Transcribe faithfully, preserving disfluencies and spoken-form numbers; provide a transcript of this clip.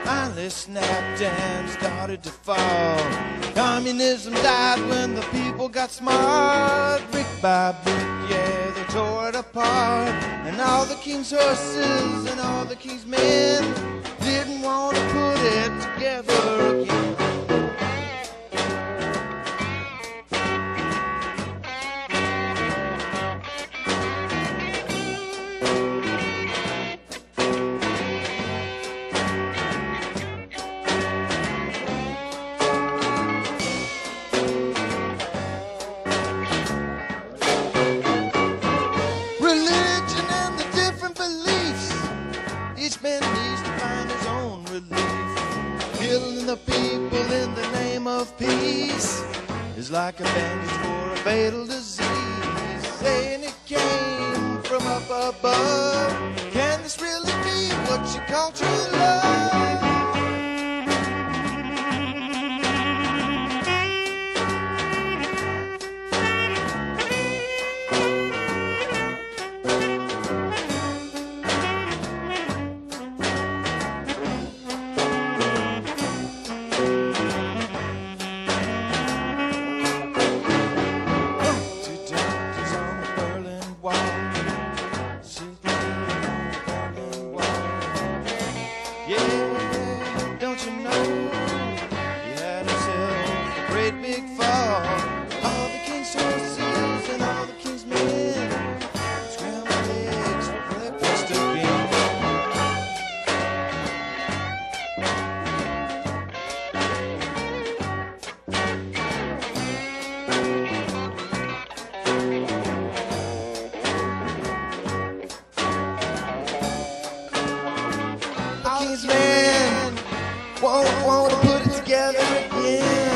finally snapped and started to fall. Communism died when the people got smart. Brick by brick, yeah, they tore it apart. And all the king's horses and all the king's men didn't want to put it together again. Each man needs to find his own relief. Killing the people in the name of peace is like a bandage for a fatal disease. Saying it came from up above. Can this really be what you call true love? Yeah, don't you know he had himself a great big fall. All the king's horses and all the king's men scrambled eggs for breakfast again. King's men won't want to put it together again.